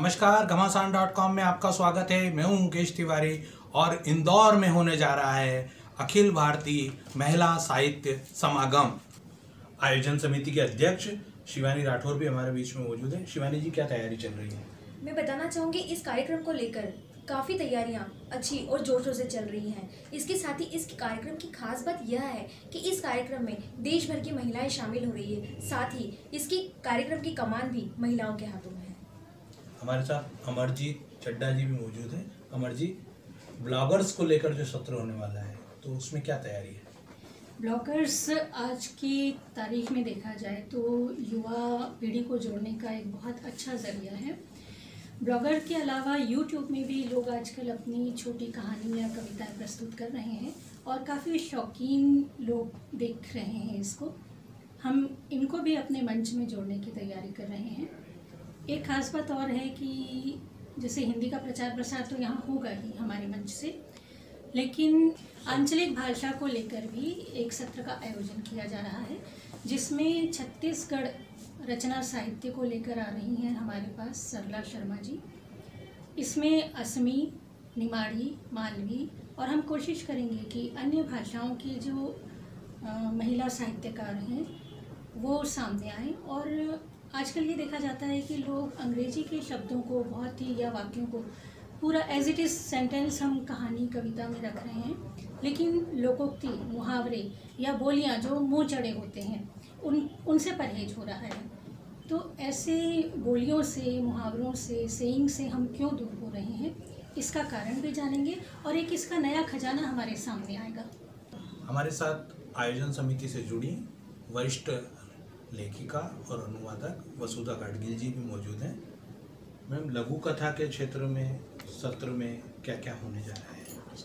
नमस्कार, घमासान.com में आपका स्वागत है। मैं हूं मुकेश तिवारी और इंदौर में होने जा रहा है अखिल भारतीय महिला साहित्य समागम। आयोजन समिति के अध्यक्ष शिवानी राठौर भी हमारे बीच में मौजूद है। शिवानी जी, क्या तैयारी चल रही है? मैं बताना चाहूँगी इस कार्यक्रम को लेकर काफ़ी तैयारियां अच्छी और जोरों से चल रही हैं। इसके साथ ही इस कार्यक्रम की खास बात यह है कि इस कार्यक्रम में देश भर की महिलाएं शामिल हो रही है। साथ ही इसकी कार्यक्रम की कमान भी महिलाओं के हाथों में है। हमारे साथ अमरजीत चड्डा जी भी मौजूद हैं। अमर जी, ब्लॉगर्स को लेकर जो सत्र होने वाला है तो उसमें क्या तैयारी है? ब्लॉगर्स आज की तारीख में देखा जाए तो युवा पीढ़ी को जोड़ने का एक बहुत अच्छा ज़रिया है। ब्लॉगर के अलावा यूट्यूब में भी लोग आजकल अपनी छोटी कहानी या कविताएं प्रस्तुत कर रहे हैं और काफ़ी शौकीन लोग देख रहे हैं इसको। हम इनको भी अपने मंच में जोड़ने की तैयारी कर रहे हैं। एक खास बात और है कि जैसे हिंदी का प्रचार प्रसार तो यहाँ होगा ही हमारे मंच से, लेकिन आंचलिक भाषा को लेकर भी एक सत्र का आयोजन किया जा रहा है, जिसमें छत्तीसगढ़ रचना साहित्य को लेकर आ रही हैं हमारे पास सरला शर्मा जी। इसमें असमी, निमाड़ी, मालवी और हम कोशिश करेंगे कि अन्य भाषाओं की जो महिला साहित्यकार हैं वो सामने आएँ। और आजकल ये देखा जाता है कि लोग अंग्रेजी के शब्दों को बहुत ही या वाक्यों को पूरा एज इट इज़ सेंटेंस हम कहानी कविता में रख रहे हैं, लेकिन लोकोक्ति, मुहावरे या बोलियां जो मुँह चढ़े होते हैं उनसे परहेज हो रहा है। तो ऐसे बोलियों से, मुहावरों से, सेइंग से हम क्यों दूर हो रहे हैं, इसका कारण भी जानेंगे और एक इसका नया खजाना हमारे सामने आएगा। हमारे साथ आयोजन समिति से जुड़ी वरिष्ठ लेखिका और अनुवादक वसुधा गाडगिल जी भी मौजूद हैं। मैम, लघु कथा के क्षेत्र में सत्र में क्या क्या होने जा रहा है?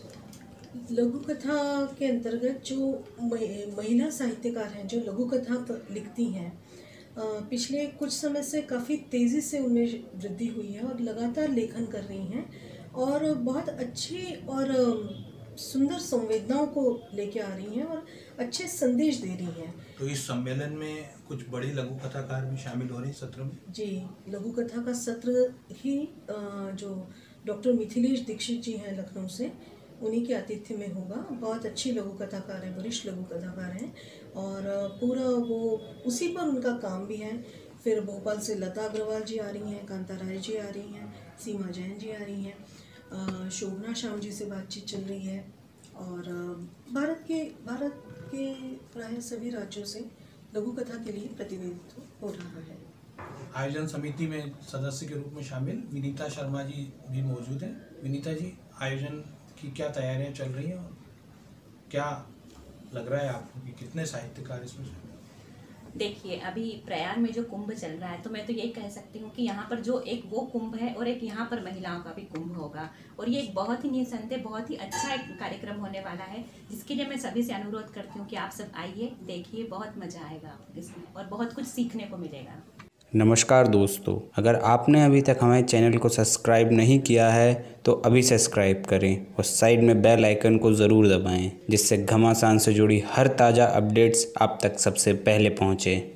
लघु कथा के अंतर्गत जो महिला साहित्यकार हैं जो लघु कथा लिखती हैं, पिछले कुछ समय से काफ़ी तेज़ी से उनमें वृद्धि हुई है और लगातार लेखन कर रही हैं और बहुत अच्छे और सुंदर संवेदनाओं को लेके आ रही हैं और अच्छे संदेश दे रही हैं। तो इस सम्मेलन में कुछ बड़ी लघु कथाकार भी शामिल हो रही हैं सत्र में? जी, लघु कथा का सत्र ही जो डॉक्टर मिथिलेश दीक्षित जी हैं लखनऊ से, उन्हीं के आतिथ्य में होगा। बहुत अच्छी लघु कथाकार हैं, वरिष्ठ लघु कथाकार हैं और पूरा वो उसी पर उनका काम भी है। फिर भोपाल से लता अग्रवाल जी आ रही हैं, कांता राय जी आ रही हैं, सीमा जैन जी आ रही हैं, शोभना श्याम जी से बातचीत चल रही है और भारत के प्राय सभी राज्यों से लघु कथा के लिए प्रतिनिधित्व हो रहा है। आयोजन समिति में सदस्य के रूप में शामिल विनीता शर्मा जी भी मौजूद हैं। विनीता जी, आयोजन की क्या तैयारियां चल रही हैं और क्या लग रहा है आपको कि कितने साहित्यकार इसमें शामिल? देखिए, अभी प्रयाग में जो कुंभ चल रहा है तो मैं तो यही कह सकती हूँ कि यहाँ पर जो एक वो कुंभ है और एक यहाँ पर महिलाओं का भी कुंभ होगा और ये एक बहुत ही निसंदेह बहुत ही अच्छा एक कार्यक्रम होने वाला है, जिसके लिए मैं सभी से अनुरोध करती हूँ कि आप सब आइए, देखिए, बहुत मजा आएगा इसमें और बहुत कुछ सीखने को मिलेगा। नमस्कार दोस्तों, अगर आपने अभी तक हमारे चैनल को सब्सक्राइब नहीं किया है तो अभी सब्सक्राइब करें और साइड में बेल आइकन को ज़रूर दबाएं, जिससे घमासान से जुड़ी हर ताज़ा अपडेट्स आप तक सबसे पहले पहुँचे।